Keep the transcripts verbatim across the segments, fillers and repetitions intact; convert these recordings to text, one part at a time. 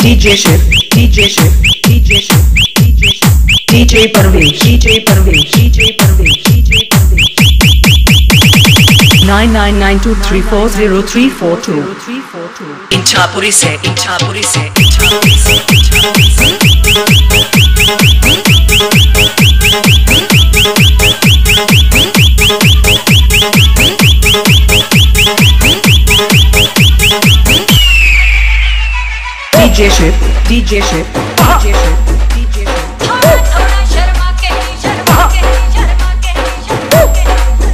D J Shiv, D J Shiv, D J Shiv, D J Shiv, D J Parvesh, D J Parvesh, D J Parvesh, D J Parvesh. Nine nine nine two three four zero three four two. Inchhapuri se, Inchhapuri se, Inchhapuri se, Inchhapuri se. D J Shiv, D J Shiv, D J Shiv, D J Shiv. थोड़ा थोड़ा शर्मा के ही शर्मा के ही शर्मा के ही शर्मा के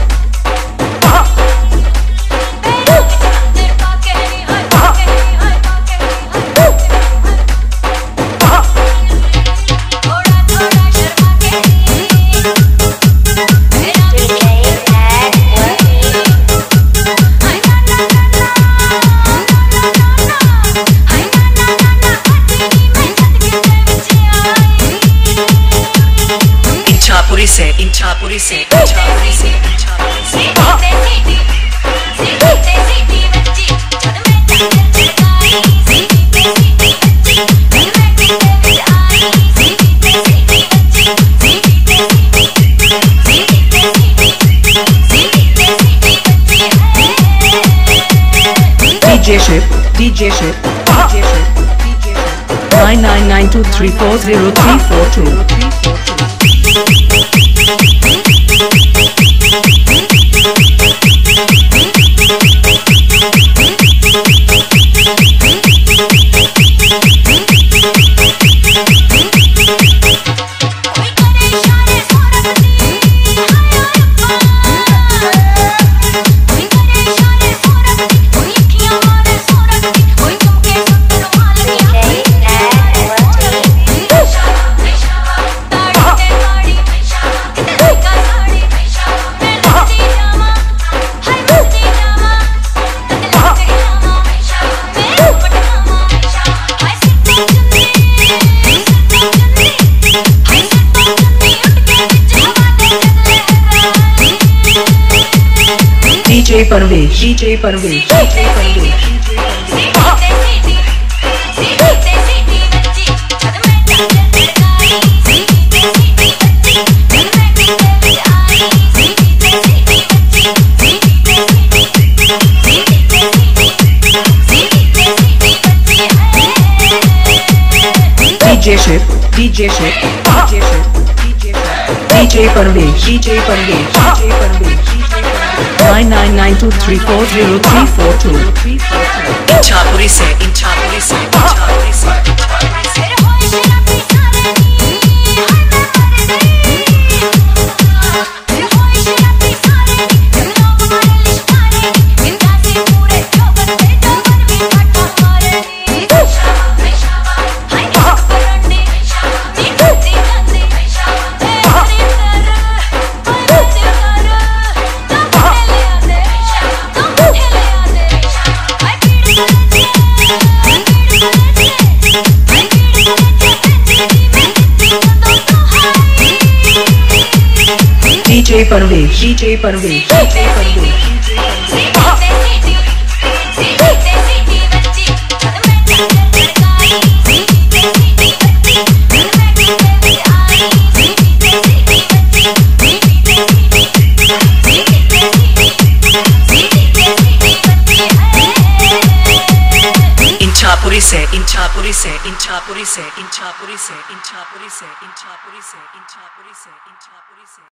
पैरों की चादर पा के ही हाय पा के ही हाय पा के ही हाय थोड़ा थोड़ा शर्मा के ही मेरा हाय ना ना ना हाय ना ना ना मैं छत के नीचे आई Inchhapuri se, Inchhapuri se, Inchhapuri se, Inchhapuri se. सीटी सीटी सीटी बच्ची जब मैं चादर चढ़ाई सीटी सीटी बच्ची जब मैं टीके विच आई सीटी सीटी बच्ची सीटी सीटी सीटी सीटी सीटी बच्ची है D J Shiv, D J Shiv, D J Shiv, D J Shiv. Nine nine nine two three four zero three four two. कोई करे इशारे सोरखती हाय कोई करे इशारे सोरखती कोई अखियां मारे सोरखती कोई चमके सुंदर मालकियां ताड़ी ते ताड़ी कितने का साड़ी मैं लुटती जावा हाय लुटती जावा कद लग गई जावा मैं पटकावा हाय सित्ती चुन्नी सित्ती चुन्नी हाय सित्ती चुन्नी उठ के विच हवा दे चले D J Parvesh, D J Parvesh, D J Parvesh. सीटी सीटी सीटी सीटी बच्ची जब मैं चादर चढ़ाई सीटी सीटी बच्ची जब मैं टीके विच आई सीटी सीटी बच्ची सीटी सीटी सीटी सीटी सीटी बच्ची है D J Shiv, D J Shiv, D J Shiv, D J Shiv. D J Parvesh, D J Parvesh, D J Parvesh, D J Parvesh. Nine nine nine two three four zero three four two. Inchhapuri se, Inchhapuri se, Inchhapuri se, Inchhapuri se. फिर होए शराबी सारे नी हाय मैं मर गई फिर होए शराबी सारे नी जब लोग मारे लिशकारे नी बिंदा से पूरे जोबन पे जोबन भी काटा मारे नी शाबा शाबा हाय इश्क परंडी नी गंदी गंदी ए हरी कर हाय बंदी कर तुम ठेले आते तुम ठेले आते हाय पीड़ गले D J Parvesh, D J Parvesh, D J Parvesh, D J Parvesh. सीटी सीटी बच्ची जब मैं चादर चढ़ाई सीटी सीटी बच्ची जब मैं टीके विच आई सीटी सीटी बच्ची सीटी सीटी सीटी सीटी सीटी बच्ची है Inchhapuri se, Inchhapuri se, Inchhapuri se, Inchhapuri se, Inchhapuri se, Inchhapuri se, Inchhapuri se, Inchhapuri se.